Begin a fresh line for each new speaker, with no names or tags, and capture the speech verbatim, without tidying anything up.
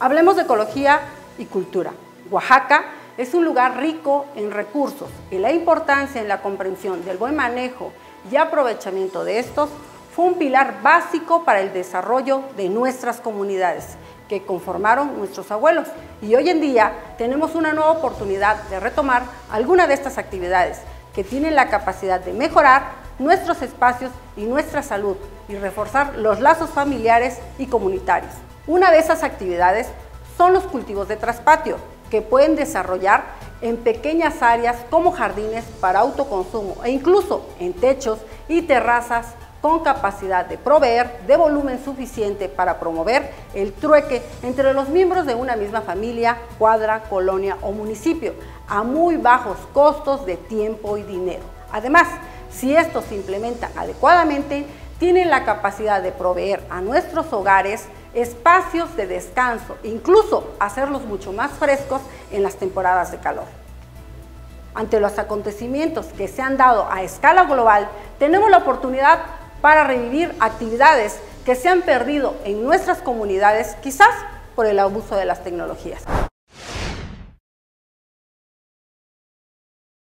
Hablemos de ecología y cultura. Oaxaca es un lugar rico en recursos y la importancia en la comprensión del buen manejo y aprovechamiento de estos fue un pilar básico para el desarrollo de nuestras comunidades que conformaron nuestros abuelos. Y hoy en día tenemos una nueva oportunidad de retomar alguna de estas actividades que tienen la capacidad de mejorar nuestros espacios y nuestra salud y reforzar los lazos familiares y comunitarios. Una de esas actividades son los cultivos de traspatio, que pueden desarrollar en pequeñas áreas como jardines para autoconsumo e incluso en techos y terrazas con capacidad de proveer de volumen suficiente para promover el trueque entre los miembros de una misma familia, cuadra, colonia o municipio, a muy bajos costos de tiempo y dinero. Además, si estos se implementan adecuadamente, tienen la capacidad de proveer a nuestros hogares espacios de descanso, incluso hacerlos mucho más frescos en las temporadas de calor. Ante los acontecimientos que se han dado a escala global, tenemos la oportunidad para revivir actividades que se han perdido en nuestras comunidades, quizás por el abuso de las tecnologías.